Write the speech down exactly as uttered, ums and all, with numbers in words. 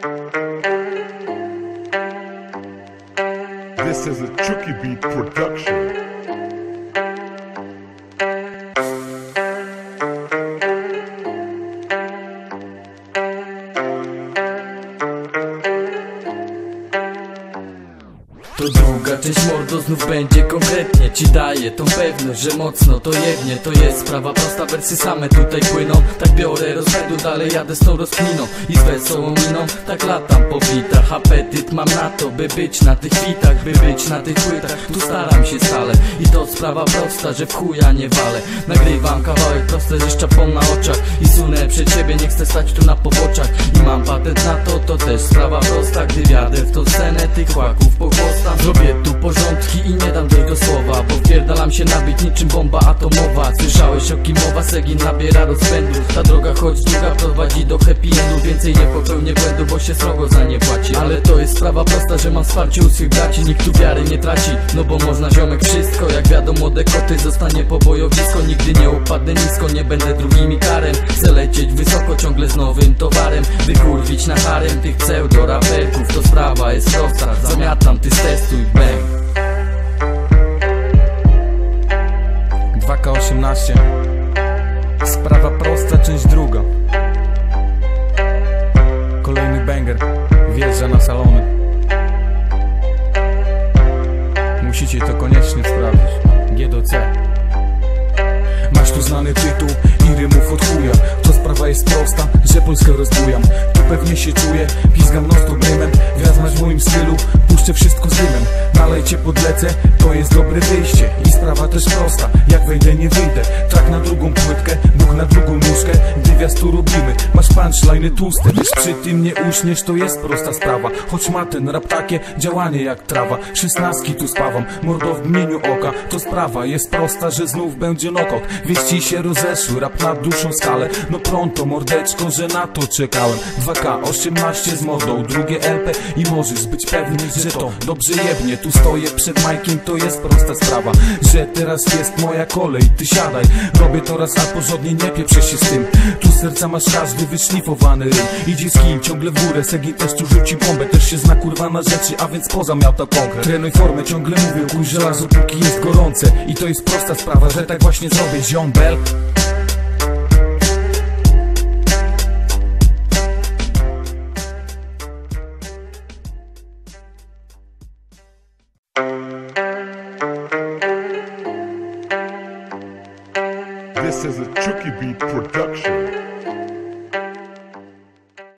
This is a Chucky Beat production. To druga część, mordo, znów będzie konkretnie. Ci daję tą pewność, że mocno to jednie. To jest sprawa prosta, wersy same tutaj płyną. Tak biorę rozpędu, dalej jadę z tą rozkminą i z wesołą miną, tak latam po bitach. Apetyt mam na to, by być na tych fitach, by być na tych płytach. Tu staram się stale i to sprawa prosta, że w chuja nie walę. Nagrywam kawałek prosty ze szczapą na oczach i sunę przed siebie, nie chcę stać tu na poboczach. I mam patent na to, to też sprawa prosta. Gdy wjadę w tą scenę, tych łaków po chłostach zrobię tu porządki i nie dam dojść do słowa, bo wpierdalam się na bit niczym bomba atomowa. Słyszałeś o kim mowa? Segin nabiera rozpędu. Ta droga, choć długa, prowadzi do happy endu. Więcej nie popełnię błędu, bo się srogo za nie płaci. Ale to jest sprawa prosta, że mam wsparcie u swych braci. Nikt tu wiary nie traci, no bo można ziomek wszystko. Jak wiadomo, młode koty, zostanie po bojowisko. Nigdy nie upadnę nisko, nie będę drugim karem. Chcę lecieć wysoko, ciągle z nowym towarem. Wykurwić na harem tych pseudo-raperków. To sprawa jest prosta, zamiatam, ty testuj, bang. dwa K osiemnaście. Sprawa prosta, część druga. Kolejny banger wjeżdża na salony. Musicie to koniecznie sprawdzić. G do C. Masz tu znany tytuł i rymów od chuja. To sprawa jest prosta, że Polskę rozbujam. Tu pewnie się czuję, pizgam nos to rymem. Gwiazdasz w moim stylu, puszczę wszystko z dymem. Nalejcie podlecę, to jest dobre wyjście. I sprawa też prosta, jak wejdę nie wyjdę. Trak na drugą płytkę, buch na drugą nóżkę. Wywiad tu robimy, masz punchline'y tłuste. Też przy tym nie uśniesz, to jest prosta sprawa. Choć ma ten rap takie działanie jak trawa. Szesnastki tu spawam, mordo w mgnieniu oka. To sprawa jest prosta, że znów będzie knockout. Wieści się rozeszły, rap na dłuższą skalę. No pronto mordeczko, że na to czekałem. dwa K osiemnaście z mordą, drugie L P. I możesz być pewny, że to dobrze jebnie. Tu stoję przed majkiem, to jest prosta sprawa, że teraz jest moja kolej, ty siadaj. Robię to raz, a porządnie nie pieprzę się z tym. Tu serca masz każdy wyszlifowany rym. Idzie z kim, ciągle w górę, Segin też tu rzuci bombę. Też się zna kurwa na rzeczy, a więc poza miał to konkret. Trenuj formę, ciągle mówię, kuj żelazo póki jest gorące. I to jest prosta sprawa, że tak właśnie zrobię, ziombel. This is a Chucky Beat production.